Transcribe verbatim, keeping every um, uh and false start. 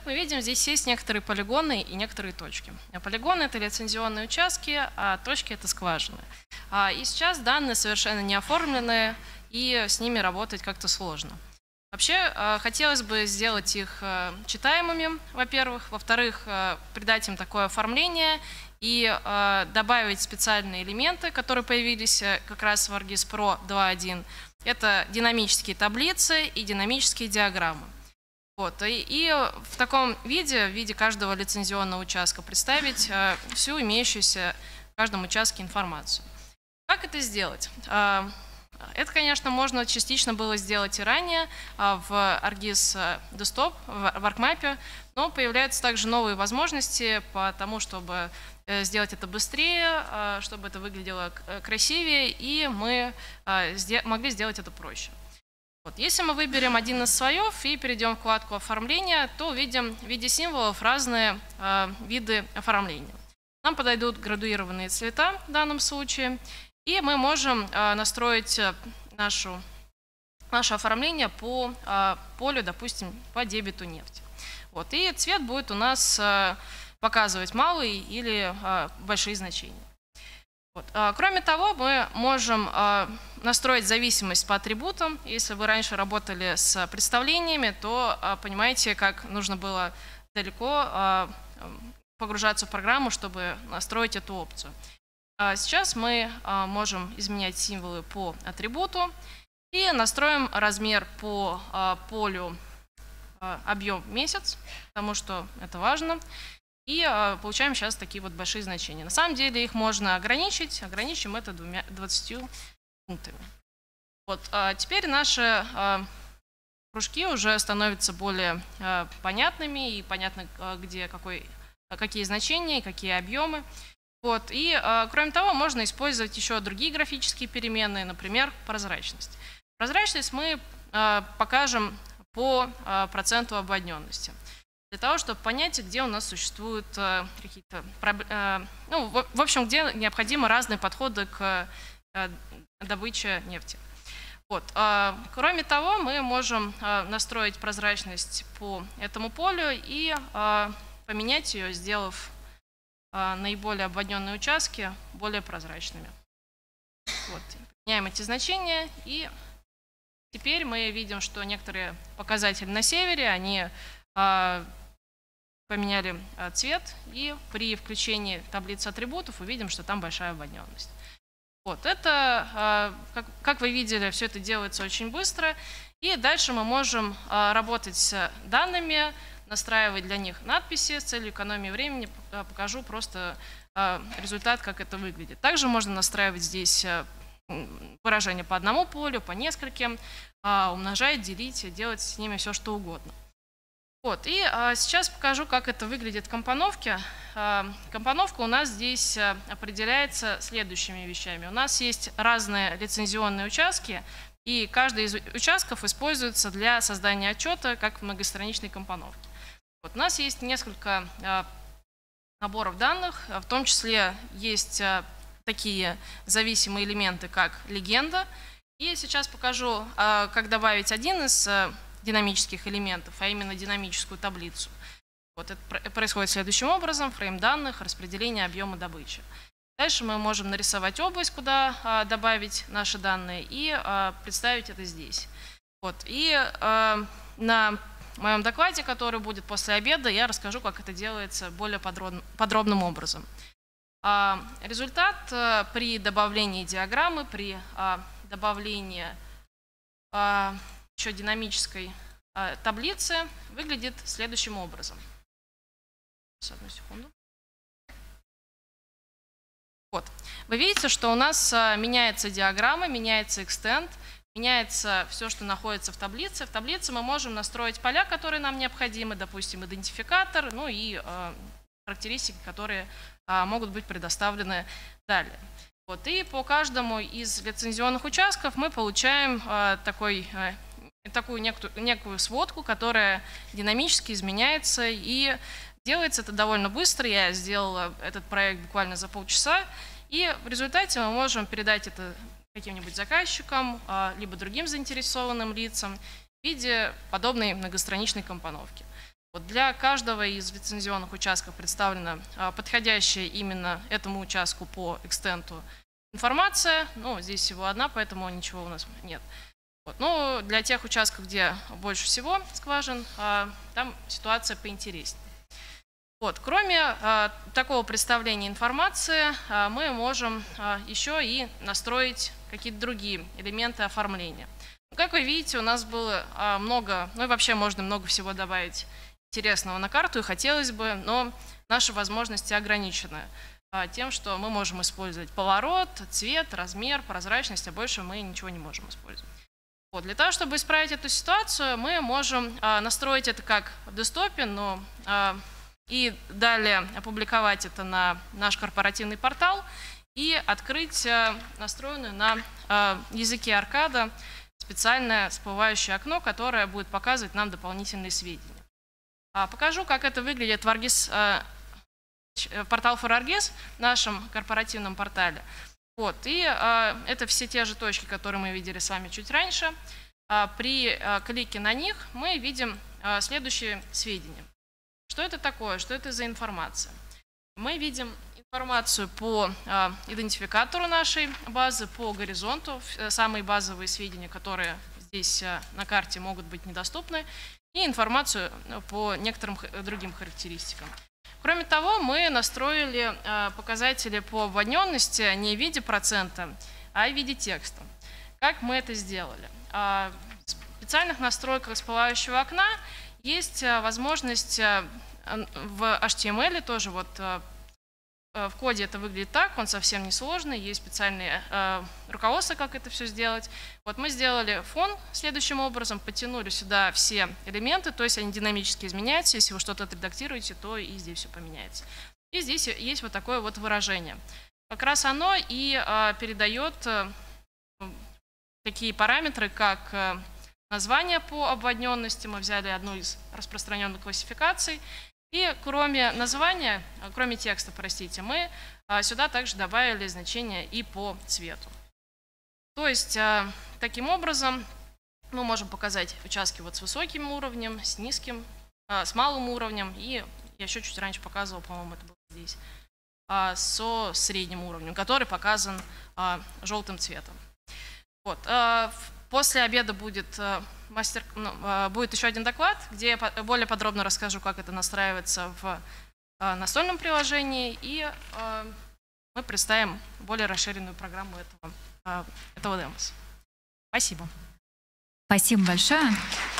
Как мы видим, здесь есть некоторые полигоны и некоторые точки. Полигоны – это лицензионные участки, а точки – это скважины. И сейчас данные совершенно не оформлены, и с ними работать как-то сложно. Вообще, хотелось бы сделать их читаемыми, во-первых. Во-вторых, придать им такое оформление и добавить специальные элементы, которые появились как раз в ArcGIS Pro два точка один. Это динамические таблицы и динамические диаграммы. Вот, и, и в таком виде, в виде каждого лицензионного участка представить э, всю имеющуюся в каждом участке информацию. Как это сделать? Э, это, конечно, можно частично было сделать и ранее э, в ArcGIS Desktop, в, в ArcMap, но появляются также новые возможности по тому, чтобы э, сделать это быстрее, э, чтобы это выглядело красивее, и мы э, сде- могли сделать это проще. Вот. Если мы выберем один из слоев и перейдем в вкладку «Оформление», то увидим в виде символов разные э, виды оформления. Нам подойдут градуированные цвета в данном случае, и мы можем э, настроить нашу, наше оформление по э, полю, допустим, по дебету нефти. Вот. И цвет будет у нас э, показывать малые или э, большие значения. Вот. Кроме того, мы можем настроить зависимость по атрибутам. Если вы раньше работали с представлениями, то понимаете, как нужно было далеко погружаться в программу, чтобы настроить эту опцию. Сейчас мы можем изменять символы по атрибуту и настроим размер по полю объем месяц, потому что это важно. И э, получаем сейчас такие вот большие значения. На самом деле их можно ограничить. Ограничим это двумя-двадцатью пунктами. Вот, а теперь наши э, кружки уже становятся более э, понятными. И понятно, где какой, какие значения и какие объемы. Вот, и э, кроме того, можно использовать еще другие графические переменные, например, прозрачность. Прозрачность мы э, покажем по э, проценту обводненности. Для того, чтобы понять, где у нас существуют э, какие-то проблемы, э, ну, в, в общем, где необходимы разные подходы к э, добыче нефти. Вот. Э, кроме того, мы можем э, настроить прозрачность по этому полю и э, поменять ее, сделав э, наиболее обводненные участки более прозрачными. Вот. Меняем эти значения, и теперь мы видим, что некоторые показатели на севере, они э, поменяли цвет, и при включении таблицы атрибутов увидим, что там большая обводненность. Вот, это, как, как вы видели, все это делается очень быстро, и дальше мы можем работать с данными, настраивать для них надписи. С целью экономии времени покажу просто результат, как это выглядит. Также можно настраивать здесь выражения по одному полю, по нескольким, умножать, делить, делать с ними все, что угодно. Вот, и а, сейчас покажу, как это выглядит в компоновке. А, компоновка у нас здесь а, определяется следующими вещами. У нас есть разные лицензионные участки, и каждый из участков используется для создания отчета, как в многостраничной компоновке. Вот, у нас есть несколько а, наборов данных, в том числе есть а, такие зависимые элементы, как легенда. И сейчас покажу, а, как добавить один из а, динамических элементов, а именно динамическую таблицу. Вот это происходит следующим образом: фрейм данных, распределение объема добычи. Дальше мы можем нарисовать область, куда а, добавить наши данные, и а, представить это здесь. Вот. И а, на моем докладе, который будет после обеда, я расскажу, как это делается более подробно, подробным образом. А, результат а, при добавлении диаграммы, при а, добавлении а, еще динамической э, таблицы выглядит следующим образом. Сейчас, одну секунду. Вот. Вы видите, что у нас э, меняется диаграмма, меняется extend, меняется все, что находится в таблице. В таблице мы можем настроить поля, которые нам необходимы, допустим, идентификатор, ну и э, характеристики, которые э, могут быть предоставлены далее. Вот. И по каждому из лицензионных участков мы получаем э, такой э, такую некую, некую сводку, которая динамически изменяется, и делается это довольно быстро. Я сделала этот проект буквально за полчаса, и в результате мы можем передать это каким-нибудь заказчикам, либо другим заинтересованным лицам в виде подобной многостраничной компоновки. Вот для каждого из лицензионных участков представлена подходящая именно этому участку по экстенту информация. Ну, здесь всего одна, поэтому ничего у нас нет. Вот. Ну, для тех участков, где больше всего скважин, там ситуация поинтереснее. Вот. Кроме а, такого представления информации, а, мы можем а, еще и настроить какие-то другие элементы оформления. Ну, как вы видите, у нас было а, много, ну и вообще можно много всего добавить интересного на карту, и хотелось бы, но наши возможности ограничены а, тем, что мы можем использовать поворот, цвет, размер, прозрачность, а больше мы ничего не можем использовать. Вот. Для того, чтобы исправить эту ситуацию, мы можем а, настроить это как в десктопе, но а, и далее опубликовать это на наш корпоративный портал и открыть настроенную на языке аркада специальное всплывающее окно, которое будет показывать нам дополнительные сведения. Покажу, как это выглядит в Аргис, портал for Argis, в нашем корпоративном портале. Вот. И это все те же точки, которые мы видели с вами чуть раньше. При клике на них мы видим следующие сведения. Что это такое? Что это за информация? Мы видим информацию по э, идентификатору нашей базы, по горизонту, самые базовые сведения, которые здесь э, на карте могут быть недоступны, и информацию по некоторым другим характеристикам. Кроме того, мы настроили э, показатели по обводненности не в виде процента, а в виде текста. Как мы это сделали? Э, в специальных настройках всплывающего окна есть возможность в эйч ти эм эль тоже, вот в коде это выглядит так, он совсем не сложный, есть специальные руководства, как это все сделать. Вот мы сделали фон следующим образом, подтянули сюда все элементы, то есть они динамически изменяются, если вы что-то отредактируете, то и здесь все поменяется. И здесь есть вот такое вот выражение. Как раз оно и передает такие параметры, как название по обводненности, мы взяли одну из распространенных классификаций, и кроме названия, кроме текста, простите, мы сюда также добавили значение и по цвету. То есть, таким образом, мы можем показать участки вот с высоким уровнем, с низким, с малым уровнем, и я еще чуть раньше показывал, по-моему, это было здесь, со средним уровнем, который показан желтым цветом. Вот. После обеда будет, мастер, ну, будет еще один доклад, где я более подробно расскажу, как это настраивается в настольном приложении, и мы представим более расширенную программу этого, этого демос. Спасибо. Спасибо большое.